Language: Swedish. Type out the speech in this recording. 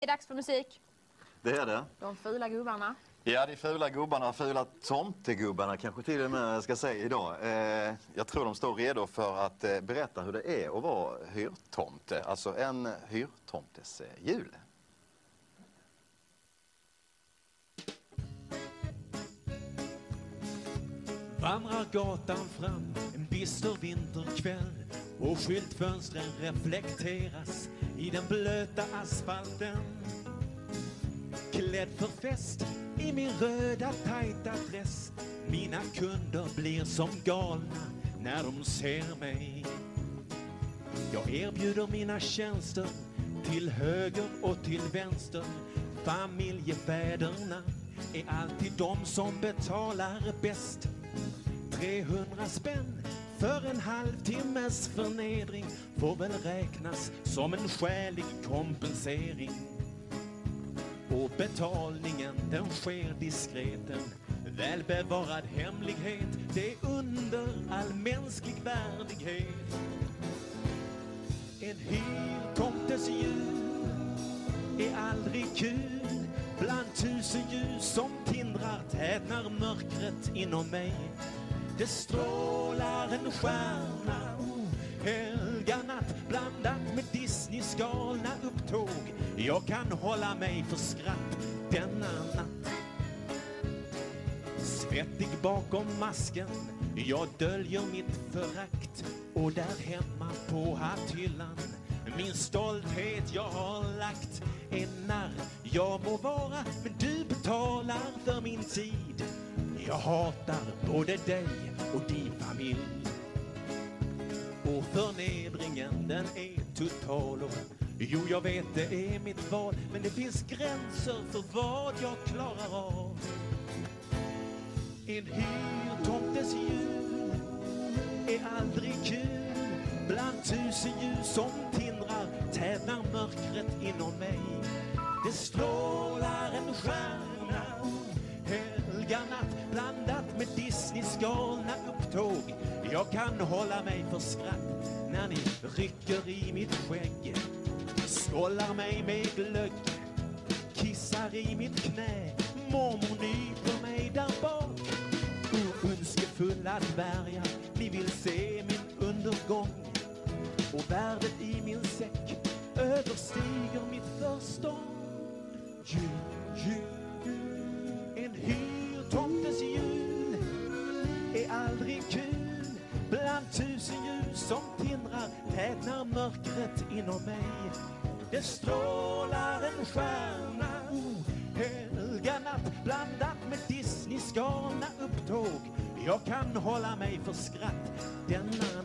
Det är dags för musik. Det är det. De fula gubbarna. Ja, de fula gubbarna, fula tomtegubbarna kanske till och med jag ska säga idag. Jag tror de står redo för att berätta hur det är att vara hyrtomte. Alltså en hyrtomtes jul. Vandrar gatan fram en bister vinterkväll och skyltfönstren reflekteras i den blöta asfalten. Klädd för fest i min röda tajta dress. Mina kunder blir som galna när de ser mig. Jag erbjuder mina tjänster till höger och till vänster. Familjefäderna är alltid de som betalar bäst. 300 spänn för en halvtimmes förnedring får väl räknas som en skälig kompensering. Och betalningen den sker diskreten. Välbevarad hemlighet, det är under all mänsklig värdighet. En hyrtomtes jul är aldrig kul. Bland tusen ljus som tindrar tätnar mörkret inom mig. Det strålar en stjärna, helga natt blandat med Disneys galna upptåg. Jag kan hålla mig för skratt denna natt. Svettig bakom masken, jag döljer mitt förakt. Och där hemma på hatthyllan, min stolthet jag har lagt. En narr jag må vara, men du betalar för min tid. Jag hatar både dig och din familj. Och förnedringen den är total. Jo, jag vet det är mitt val, men det finns gränser för vad jag klarar av. En hyrtomtes jul är aldrig kul. Bland tusen ljus som tindrar tätnar mörkret inom mig. Det strålar en stjärna, helga natt blandat med Disneys galna upptåg. Jag kan hålla mig för skratt när ni rycker i mitt skägg. Skållar mig med glögg, kissar i mitt knä. Mormor nyper mig där bak. Oönskefulla dvärgar, ni vill se min undergång. Och värdet i min säck överstiger mitt förstånd. En hyrtomtes jul är aldrig kul. Bland tusen ljus som tindrar tätnar mörkret inom mig. Det strålar en stjärna, helga natt blandat med Disneys galna upptåg. Jag kan hålla mig för skratt denna